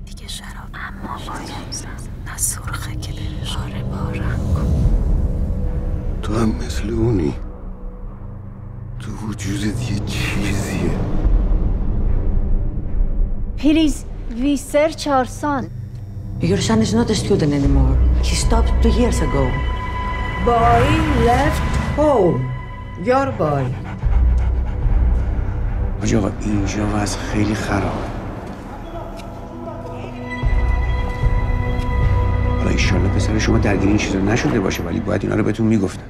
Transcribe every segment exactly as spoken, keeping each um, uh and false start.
دیگه شراب اما باید نه سرخه که بره آره با رنگ. تو هم مثل اونی. تو وجودت یه چیزیه. Please, we search our son. Your son is not a student anymore. He stopped two years ago. Boy left home. Your boy. حاج آقا اینجا وضع خیلی خرابه. حالا ایشالله پسر شما درگیر این چیزا نشده باشه ولی باید اینا رو بهتون میگفتن.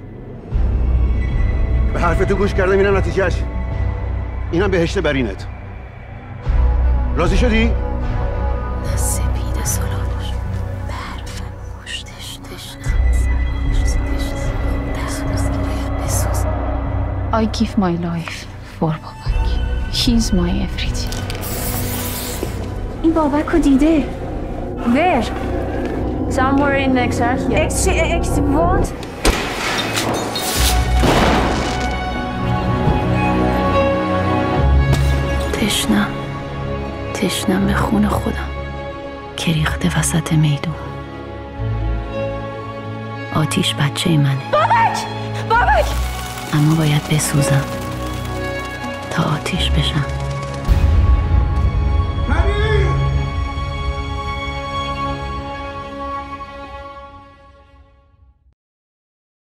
به حرف تو گوش کردم اینم نتیجهش. اینم بهشت برینت. راضی شدی؟ نه سپید سلالش برف پشتش تشنم سرامش تشنم دستوز که باید بسوز. I give my life for بابک. He's my everything. این بابک رو دیده. Where? Somewhere in Exarchia. Ex ex what? تشنم تشنم به خون خودم که ریخته وسط میدون. آتیش بچه منه. بابک! بابک! اما باید بسوزم تا آتیش بشم.